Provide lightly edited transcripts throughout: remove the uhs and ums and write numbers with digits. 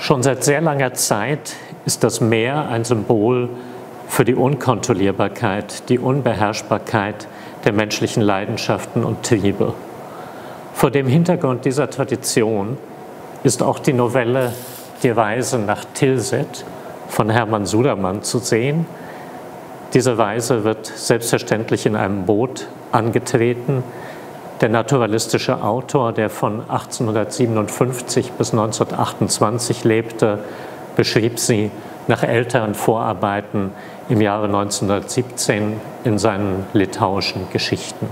Schon seit sehr langer Zeit ist das Meer ein Symbol für die Unkontrollierbarkeit, die Unbeherrschbarkeit der menschlichen Leidenschaften und Triebe. Vor dem Hintergrund dieser Tradition ist auch die Novelle Die Reise nach Tilsit von Hermann Sudermann zu sehen. Diese Reise wird selbstverständlich in einem Boot angetreten. Der naturalistische Autor, der von 1857 bis 1928 lebte, beschrieb sie nach älteren Vorarbeiten im Jahre 1917 in seinen litauischen Geschichten.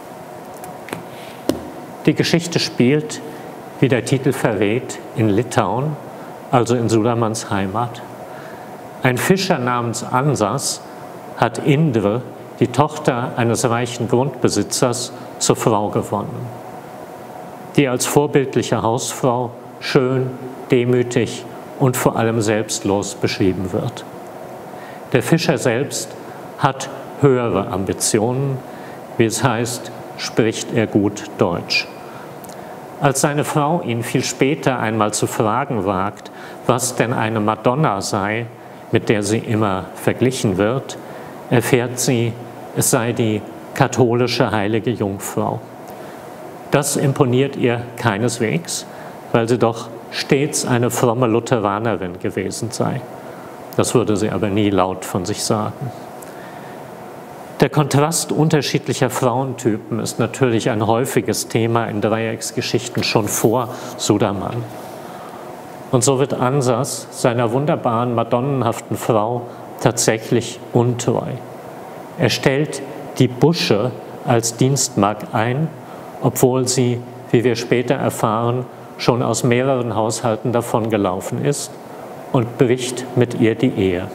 Die Geschichte spielt, wie der Titel verrät, in Litauen, also in Sudermanns Heimat. Ein Fischer namens Ansas hat Indre, die Tochter eines reichen Grundbesitzers, zur Frau gewonnen, die als vorbildliche Hausfrau schön, demütig und vor allem selbstlos beschrieben wird. Der Fischer selbst hat höhere Ambitionen, wie es heißt, spricht er gut Deutsch. Als seine Frau ihn viel später einmal zu fragen wagt, was denn eine Madonna sei, mit der sie immer verglichen wird, erfährt sie, es sei die katholische heilige Jungfrau. Das imponiert ihr keineswegs, weil sie doch stets eine fromme Lutheranerin gewesen sei. Das würde sie aber nie laut von sich sagen. Der Kontrast unterschiedlicher Frauentypen ist natürlich ein häufiges Thema in Dreiecksgeschichten schon vor Sudermann. Und so wird Ansas seiner wunderbaren, madonnenhaften Frau tatsächlich untreu. Er stellt die Busche als Dienstmagd ein, obwohl sie, wie wir später erfahren, schon aus mehreren Haushalten davongelaufen ist, und bricht mit ihr die Ehe.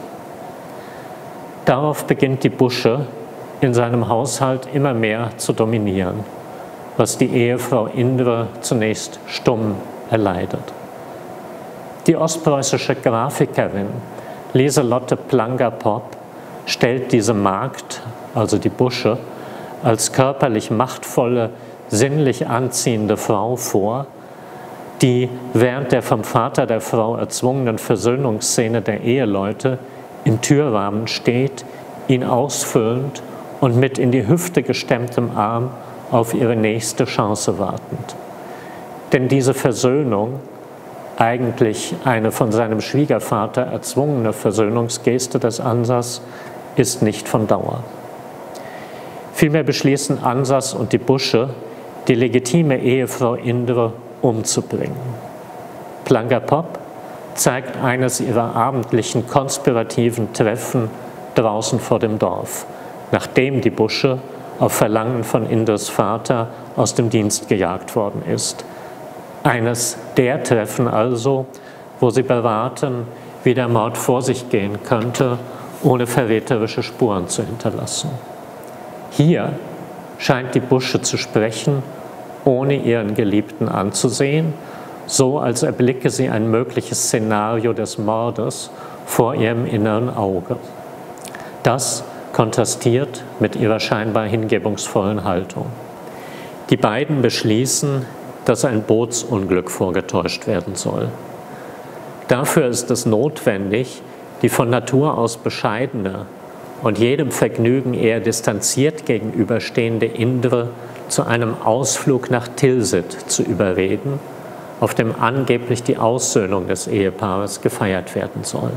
Darauf beginnt die Busche in seinem Haushalt immer mehr zu dominieren, was die Ehefrau Indre zunächst stumm erleidet. Die ostpreußische Grafikerin Liselotte Planger-Popp stellt diese Magd, also die Busche, als körperlich machtvolle, sinnlich anziehende Frau vor, die während der vom Vater der Frau erzwungenen Versöhnungsszene der Eheleute im Türrahmen steht, ihn ausfüllend und mit in die Hüfte gestemmtem Arm auf ihre nächste Chance wartend. Denn diese Versöhnung, eigentlich eine von seinem Schwiegervater erzwungene Versöhnungsgeste des Ansas, ist nicht von Dauer. Vielmehr beschließen Ansas und die Busche, die legitime Ehefrau Indre umzubringen. Planger-Popp zeigt eines ihrer abendlichen konspirativen Treffen draußen vor dem Dorf, nachdem die Busche auf Verlangen von Indres Vater aus dem Dienst gejagt worden ist. Eines der Treffen also, wo sie beraten, wie der Mord vor sich gehen könnte, ohne verräterische Spuren zu hinterlassen. Hier scheint die Busche zu sprechen, ohne ihren Geliebten anzusehen, so als erblicke sie ein mögliches Szenario des Mordes vor ihrem inneren Auge. Das kontrastiert mit ihrer scheinbar hingebungsvollen Haltung. Die beiden beschließen, dass ein Bootsunglück vorgetäuscht werden soll. Dafür ist es notwendig, die von Natur aus bescheidene und jedem Vergnügen eher distanziert gegenüberstehende Indre zu einem Ausflug nach Tilsit zu überreden, auf dem angeblich die Aussöhnung des Ehepaares gefeiert werden soll.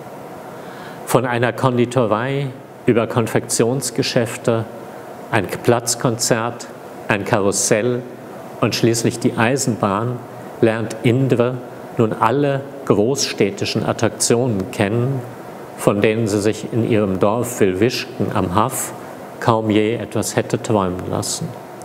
Von einer Konditorei über Konfektionsgeschäfte, ein Platzkonzert, ein Karussell und schließlich die Eisenbahn lernt Indre nun alle großstädtischen Attraktionen kennen, von denen sie sich in ihrem Dorf Wilwischken am Haff kaum je etwas hätte träumen lassen.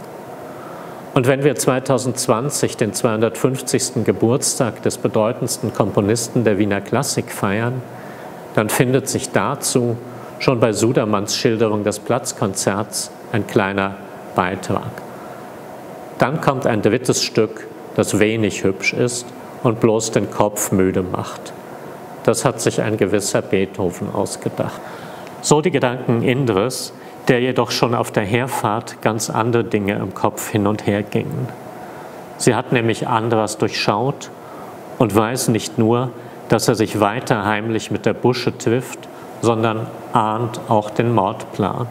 Und wenn wir 2020 den 250. Geburtstag des bedeutendsten Komponisten der Wiener Klassik feiern, dann findet sich dazu schon bei Sudermanns Schilderung des Platzkonzerts ein kleiner Beitrag. Dann kommt ein drittes Stück, das wenig hübsch ist und bloß den Kopf müde macht. Das hat sich ein gewisser Beethoven ausgedacht. So die Gedanken Indres, der jedoch schon auf der Herfahrt ganz andere Dinge im Kopf hin und her gingen. Sie hat nämlich Andras durchschaut und weiß nicht nur, dass er sich weiter heimlich mit der Busche trifft, sondern ahnt auch den Mordplan.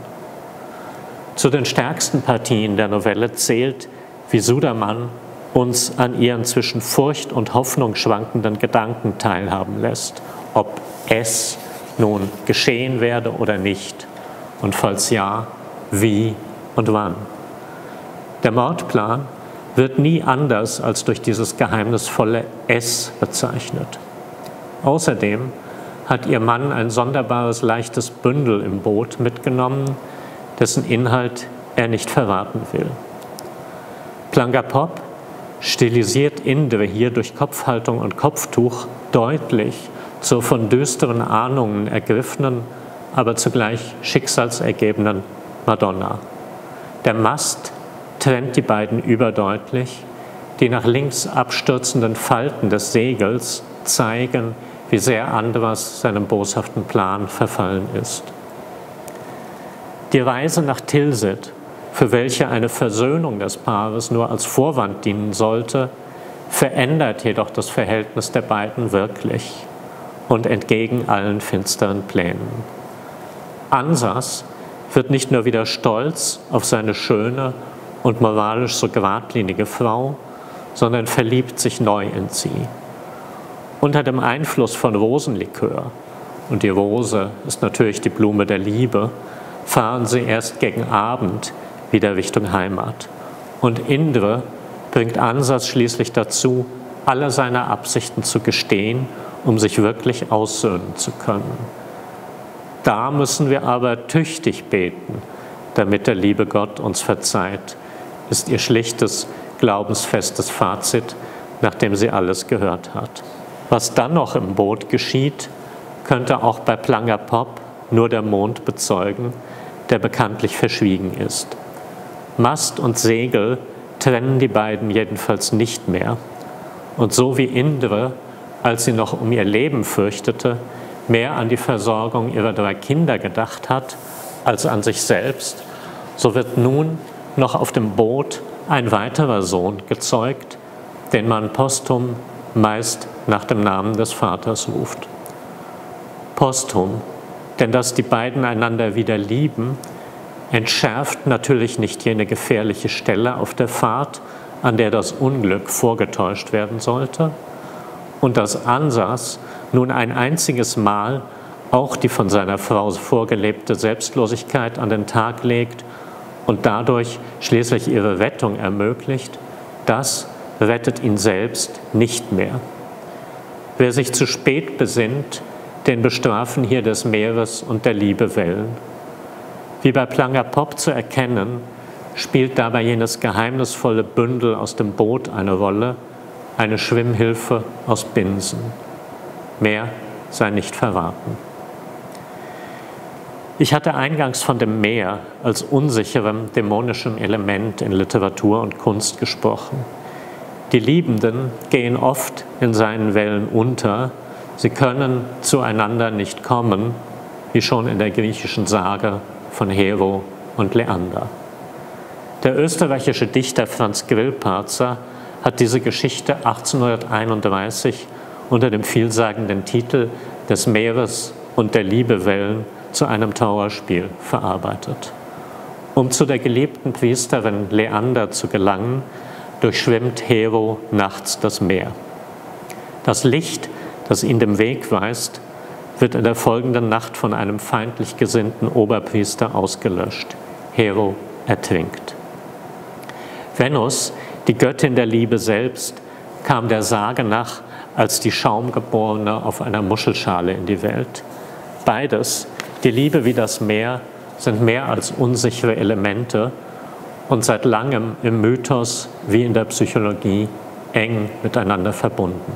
Zu den stärksten Partien der Novelle zählt, wie Sudermann uns an ihren zwischen Furcht und Hoffnung schwankenden Gedanken teilhaben lässt, ob es nun geschehen werde oder nicht und falls ja, wie und wann. Der Mordplan wird nie anders als durch dieses geheimnisvolle Es bezeichnet. Außerdem hat ihr Mann ein sonderbares, leichtes Bündel im Boot mitgenommen, dessen Inhalt er nicht verraten will. Plangerpop stilisiert Indre hier durch Kopfhaltung und Kopftuch deutlich zur von düsteren Ahnungen ergriffenen, aber zugleich schicksalsergebenen Madonna. Der Mast trennt die beiden überdeutlich, die nach links abstürzenden Falten des Segels zeigen, wie sehr Andras seinem boshaften Plan verfallen ist. Die Reise nach Tilsit, für welche eine Versöhnung des Paares nur als Vorwand dienen sollte, verändert jedoch das Verhältnis der beiden wirklich und entgegen allen finsteren Plänen. Ansas wird nicht nur wieder stolz auf seine schöne und moralisch so geradlinige Frau, sondern verliebt sich neu in sie. Unter dem Einfluss von Rosenlikör, und die Rose ist natürlich die Blume der Liebe, fahren sie erst gegen Abend wieder Richtung Heimat. Und Indre bringt Ansas schließlich dazu, alle seine Absichten zu gestehen, um sich wirklich aussöhnen zu können. Da müssen wir aber tüchtig beten, damit der liebe Gott uns verzeiht, ist ihr schlichtes, glaubensfestes Fazit, nachdem sie alles gehört hat. Was dann noch im Boot geschieht, könnte auch bei Plangerpop nur der Mond bezeugen, der bekanntlich verschwiegen ist. Mast und Segel trennen die beiden jedenfalls nicht mehr. Und so wie Indre, als sie noch um ihr Leben fürchtete, mehr an die Versorgung ihrer 3 Kinder gedacht hat, als an sich selbst, so wird nun noch auf dem Boot ein weiterer Sohn gezeugt, den man posthum meist nach dem Namen des Vaters ruft. Posthum, denn dass die beiden einander wieder lieben, entschärft natürlich nicht jene gefährliche Stelle auf der Fahrt, an der das Unglück vorgetäuscht werden sollte, und dass Ansas nun ein einziges Mal auch die von seiner Frau vorgelebte Selbstlosigkeit an den Tag legt und dadurch schließlich ihre Rettung ermöglicht, das rettet ihn selbst nicht mehr. Wer sich zu spät besinnt, den bestrafen hier des Meeres und der Liebe Wellen. Wie bei Plangerpop zu erkennen, spielt dabei jenes geheimnisvolle Bündel aus dem Boot eine Rolle, eine Schwimmhilfe aus Binsen. Mehr sei nicht verraten. Ich hatte eingangs von dem Meer als unsicherem, dämonischem Element in Literatur und Kunst gesprochen. Die Liebenden gehen oft in seinen Wellen unter, sie können zueinander nicht kommen, wie schon in der griechischen Sage von Hero und Leander. Der österreichische Dichter Franz Grillparzer hat diese Geschichte 1831 unter dem vielsagenden Titel des Meeres und der Liebewellen zu einem Trauerspiel verarbeitet. Um zu der geliebten Priesterin Leander zu gelangen, durchschwimmt Hero nachts das Meer. Das Licht, das ihn dem Weg weist, wird in der folgenden Nacht von einem feindlich gesinnten Oberpriester ausgelöscht. Hero ertrinkt. Venus, die Göttin der Liebe selbst, kam der Sage nach als die Schaumgeborene auf einer Muschelschale in die Welt. Beides, die Liebe wie das Meer, sind mehr als unsichere Elemente und seit langem im Mythos wie in der Psychologie eng miteinander verbunden.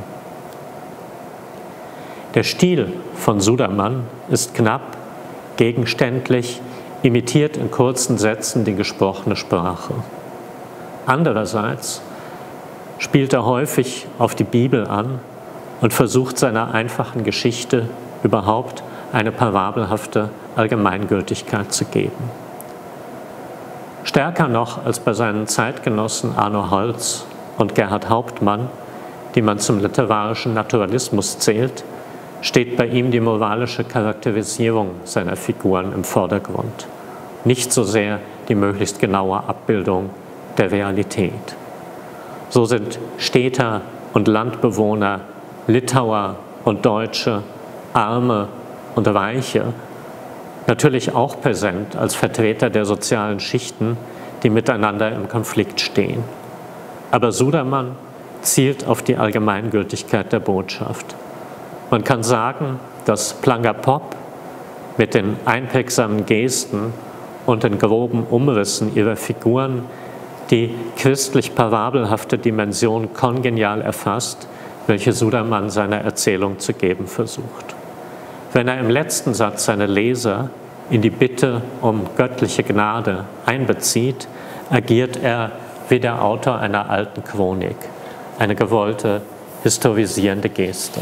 Der Stil von Sudermann ist knapp, gegenständlich, imitiert in kurzen Sätzen die gesprochene Sprache. Andererseits spielt er häufig auf die Bibel an und versucht seiner einfachen Geschichte überhaupt eine parabelhafte Allgemeingültigkeit zu geben. Stärker noch als bei seinen Zeitgenossen Arno Holz und Gerhard Hauptmann, die man zum literarischen Naturalismus zählt, steht bei ihm die moralische Charakterisierung seiner Figuren im Vordergrund, nicht so sehr die möglichst genaue Abbildung der Realität. So sind Städter und Landbewohner, Litauer und Deutsche, Arme und Reiche natürlich auch präsent als Vertreter der sozialen Schichten, die miteinander im Konflikt stehen. Aber Sudermann zielt auf die Allgemeingültigkeit der Botschaft. Man kann sagen, dass Plangerpop mit den einprägsamen Gesten und den groben Umrissen ihrer Figuren die christlich-parabelhafte Dimension kongenial erfasst, welche Sudermann seiner Erzählung zu geben versucht. Wenn er im letzten Satz seine Leser in die Bitte um göttliche Gnade einbezieht, agiert er wie der Autor einer alten Chronik, eine gewollte historisierende Geste.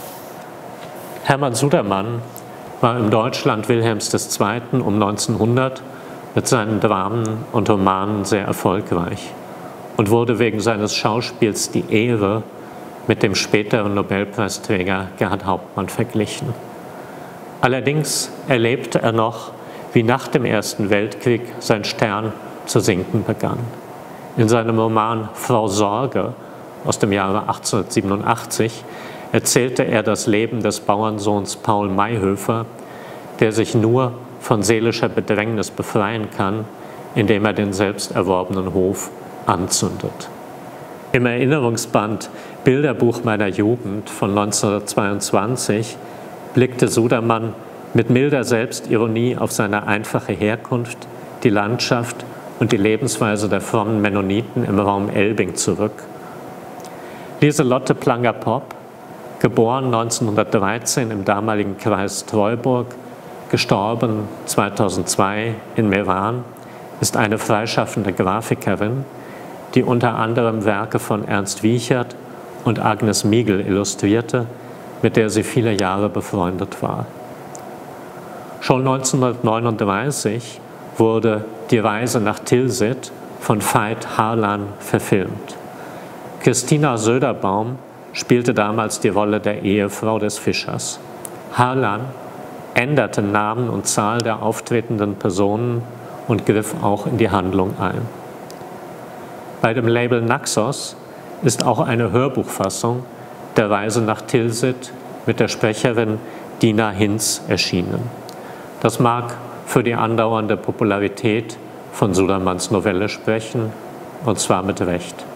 Hermann Sudermann war im Deutschland Wilhelms II. Um 1900 mit seinen Dramen und Romanen sehr erfolgreich und wurde wegen seines Schauspiels Die Ehre mit dem späteren Nobelpreisträger Gerhard Hauptmann verglichen. Allerdings erlebte er noch, wie nach dem Ersten Weltkrieg sein Stern zu sinken begann. In seinem Roman Frau Sorge aus dem Jahre 1887 erzählte er das Leben des Bauernsohns Paul Mayhofer, der sich nur von seelischer Bedrängnis befreien kann, indem er den selbst erworbenen Hof anzündet. Im Erinnerungsband Bilderbuch meiner Jugend von 1922 blickte Sudermann mit milder Selbstironie auf seine einfache Herkunft, die Landschaft und die Lebensweise der frommen Mennoniten im Raum Elbing zurück. Lieselotte Plangerpop, geboren 1913 im damaligen Kreis Treuburg, gestorben 2002 in Meran, ist eine freischaffende Grafikerin, die unter anderem Werke von Ernst Wiechert und Agnes Miegel illustrierte, mit der sie viele Jahre befreundet war. Schon 1939 wurde Die Reise nach Tilsit von Veit Harlan verfilmt. Christina Söderbaum spielte damals die Rolle der Ehefrau des Fischers. Harlan änderte Namen und Zahl der auftretenden Personen und griff auch in die Handlung ein. Bei dem Label Naxos ist auch eine Hörbuchfassung der Reise nach Tilsit mit der Sprecherin Dina Hinz erschienen. Das mag für die andauernde Popularität von Sudermanns Novelle sprechen, und zwar mit Recht.